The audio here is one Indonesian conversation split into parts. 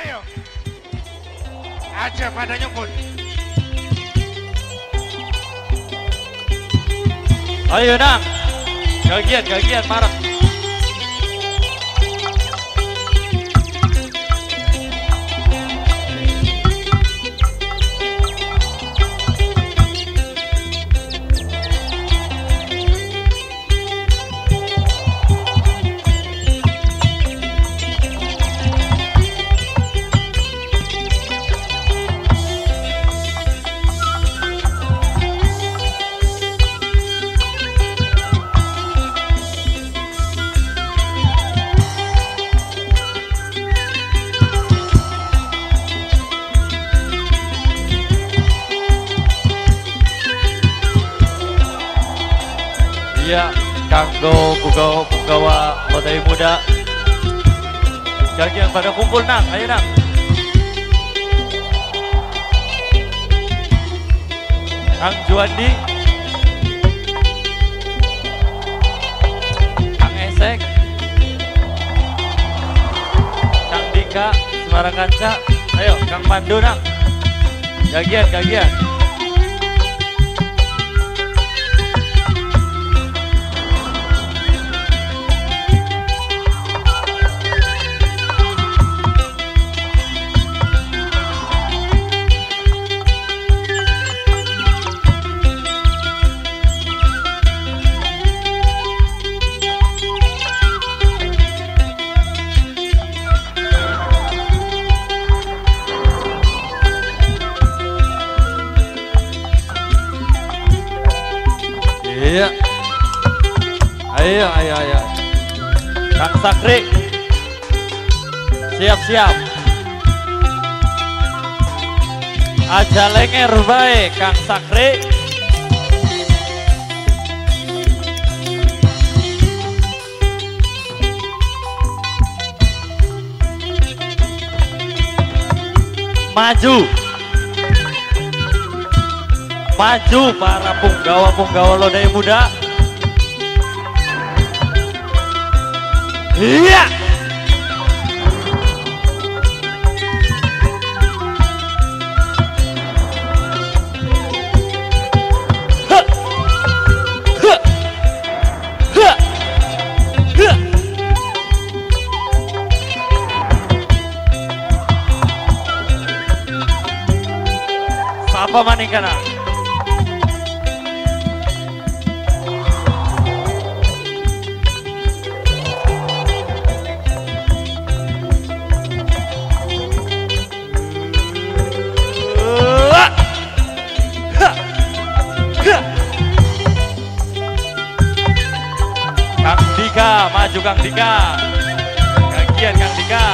Ayo. Aja pada nyebut. Ayo Nang. Gagian marah. Iya, kanggo punggawa lodai muda. Gagian pada kumpul Nang, ayo Nang. Kang Juandi, Kang Esek, Kang Dika, Semarang Kanca. Ayo Kang Pandu Nang. Gagian. Iya. Ayo. Kang Sakri. Siap. Aja lenger bae Kang Sakri. Maju para punggawa lodai muda. Iya. Sapa maning kana? Maju Kang Dika. Gagian Kang Dika.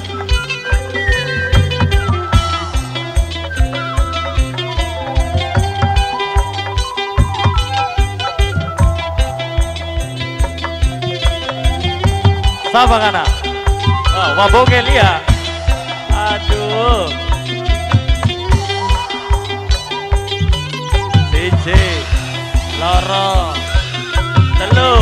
Sapa kana? Oh, waboge lia. Aduh. Siji, loro, telu.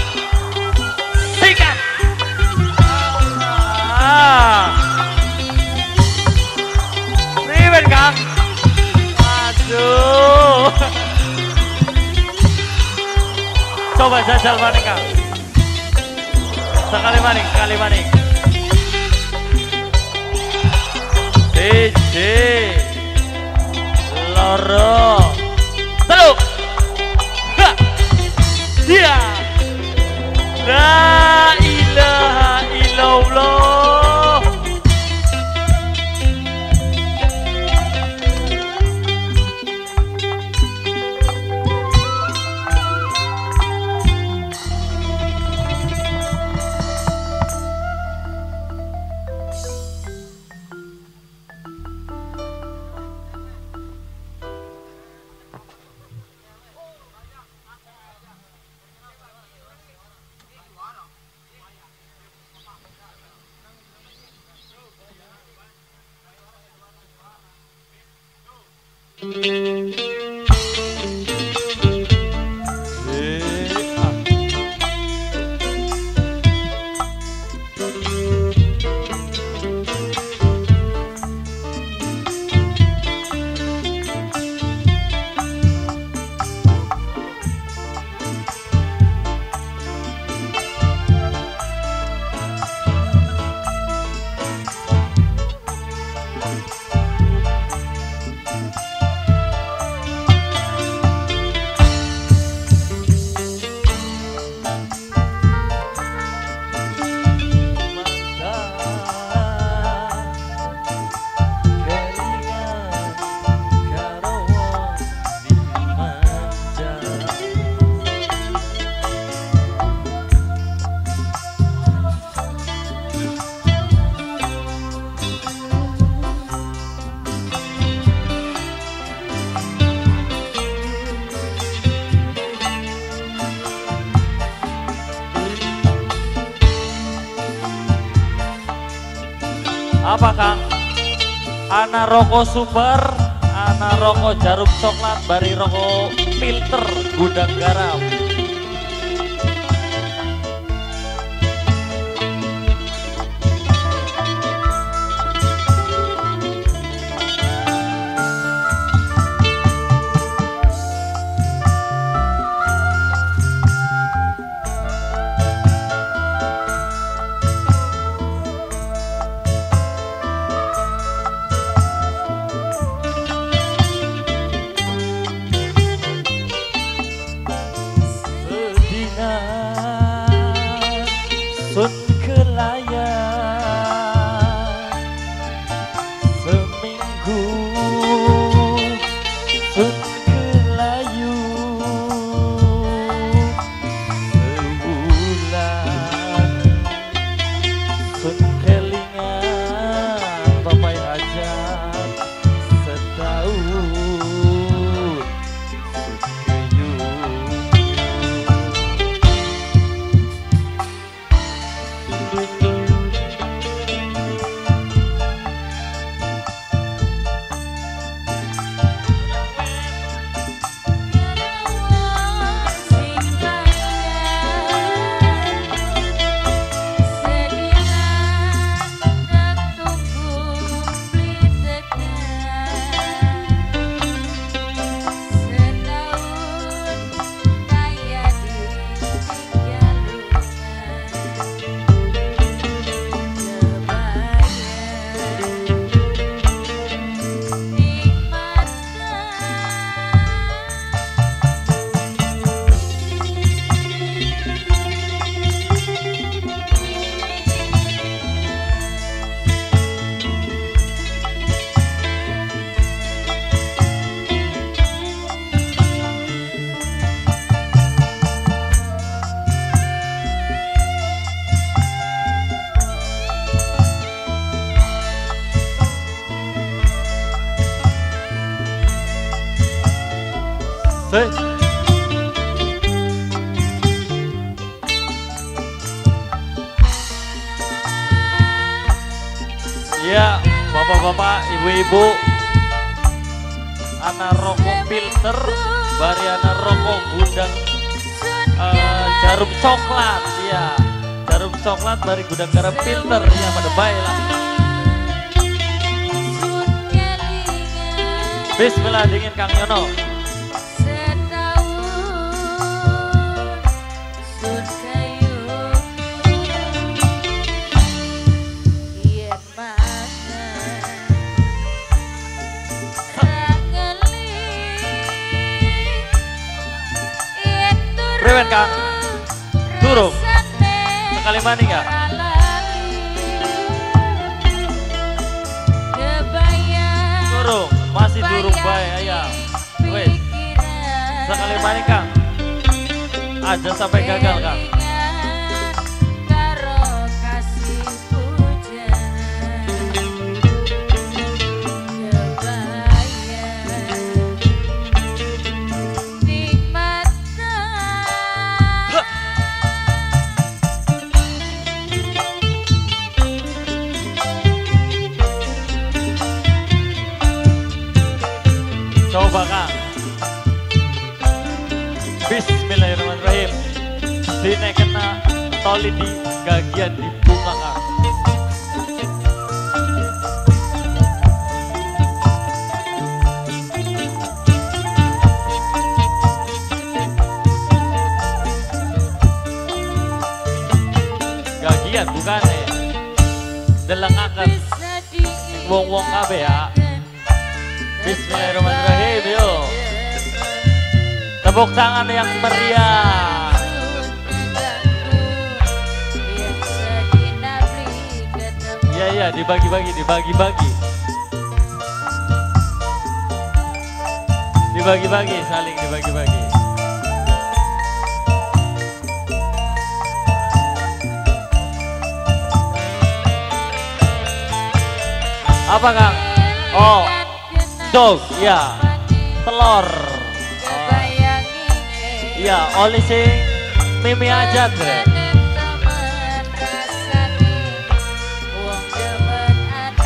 Riben Kang. Aduh. Coba jajal maning Kang. Sekali maning. Siji, loro, telu. Dia. La ilaha illallah. Apa Kang? Ana rokok super, ana rokok jarum coklat, bari rokok filter gudang garam. Sun kelayan seminggu, sun kelayu sebulan, sun kelingan papai hajat setahun, sun keyuyuh. Ya, bapak-bapak, ibu-ibu, anak rokok filter, bari anak rokok gudang jarum coklat, ya, jarum coklat bari gudang garam filter, ya pada baiklah. Bismillah dingin Kang Yono. Prewen Kang, durung sekali mani nggak? Durung, masih durung baik ayah. Wes, sekali mani Kang, aja sampai gagal Kang. Coba Kang. Bismillahirrahmanirrahim. Dine kena toli di gagian di bunga Kang. Gagian bukane. Delengaken wong-wong kabeh ya. Bismillahirrahmanirrahim, yuk. Tepuk tangan yang meriah. Iya, iya, dibagi-bagi, dibagi-bagi. Dibagi-bagi, saling dibagi-bagi. Apa Kang? Oh, dog, ya, telur. Iya, oli sing mimi aja deh.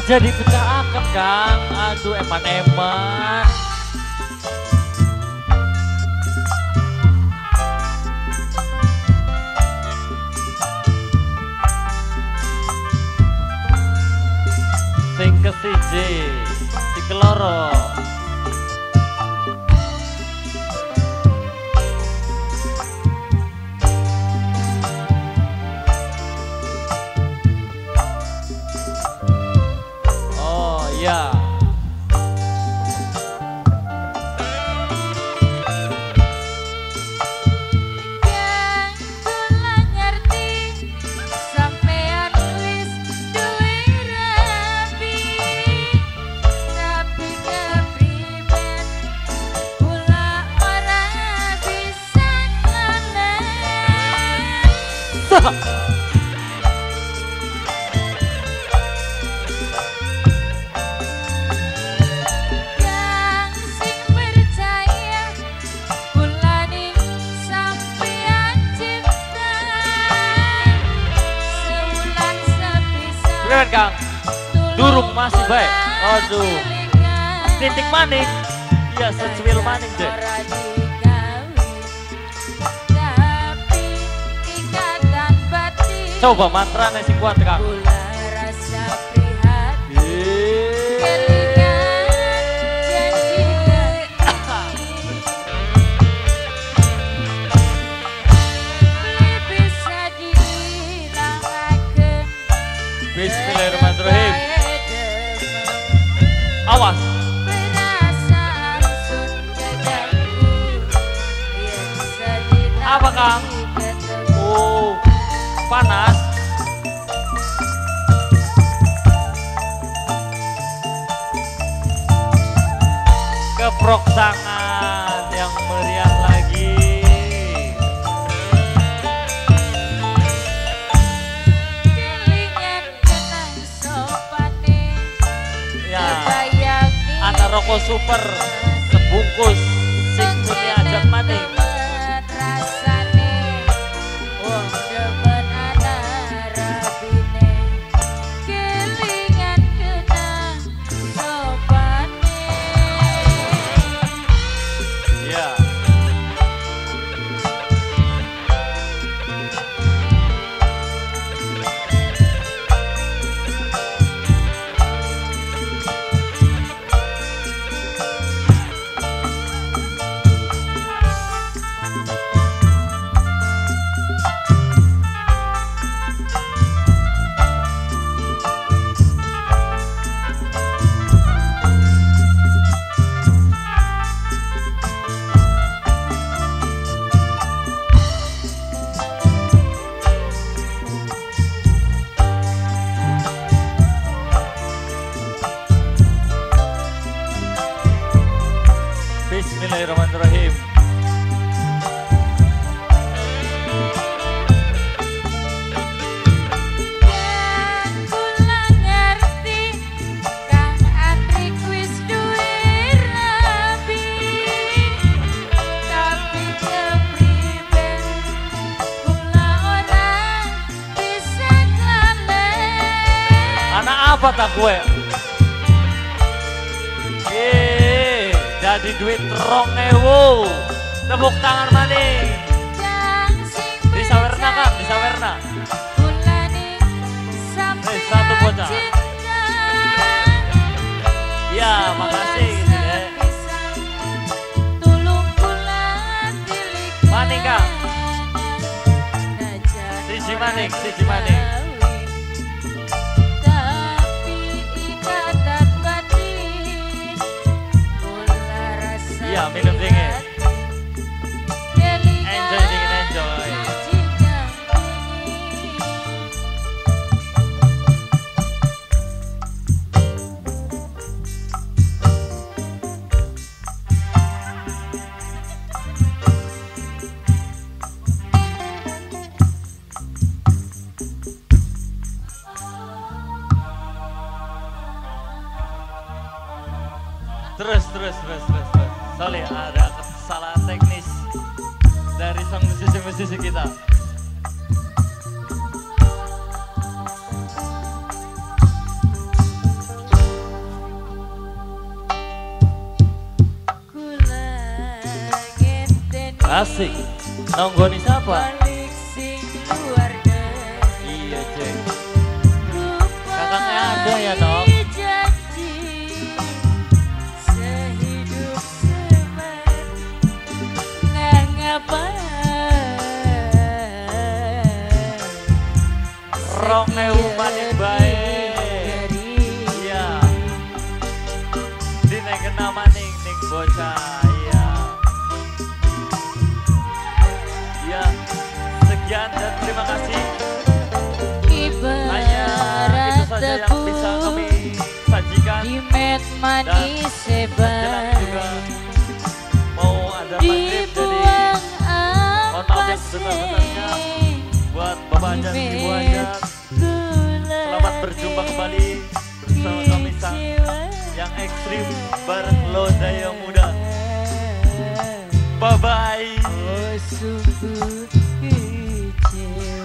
jadi pecah akap Kang. Aduh eman-eman. Sing kesiji, si keloro. Oh iya. Keren Kang, durung masih baik. Aduh, titik maning, iya secuil maning deh. Coba mantra nasi kuat Kang. Bismillahirrahmanirrahim. Awas. Apa Kang? Oh, panas. Keprok tangan yang meriah lagi. Anak rokok super sebungkus sing muni ajak maning. Bismillahirrahmanirrahim. Anak apa tak gue? Jadi duit 2.000. Tepuk tangan maning. Bisa werna Kang, bisa werna. Satu bocah. Ya, makasih gitu deh. Maning Kang. Siji maning, siji maning. Iya, minum dingin. Enjoy dingin, enjoy. Terus. Sorry, ada kesalahan teknis dari sang musisi-musisi kita. Asik. Nonggoni siapa? balik sing luar negeri. Iya ceng. Kakaknya ada ya Nok? Janji sehidup semati nggak ngapa. Rong ewu maning baik. Iya. Di neng kena maning ning bocah. Iya. Iya. Sekian dan terima kasih. Hanya itu saja yang bisa kami sajikan. Di med manis Dan sebar juga mau ada maghrib jadi dibuang mohon maaf yang sebesar-besarnya buat Bapak Ajat, Ibu Ajat. Selamat berjumpa kembali bersama kami sang yang ekstrim bareng Lodaya Muda. Bye bye. Oh sungguh kecewa.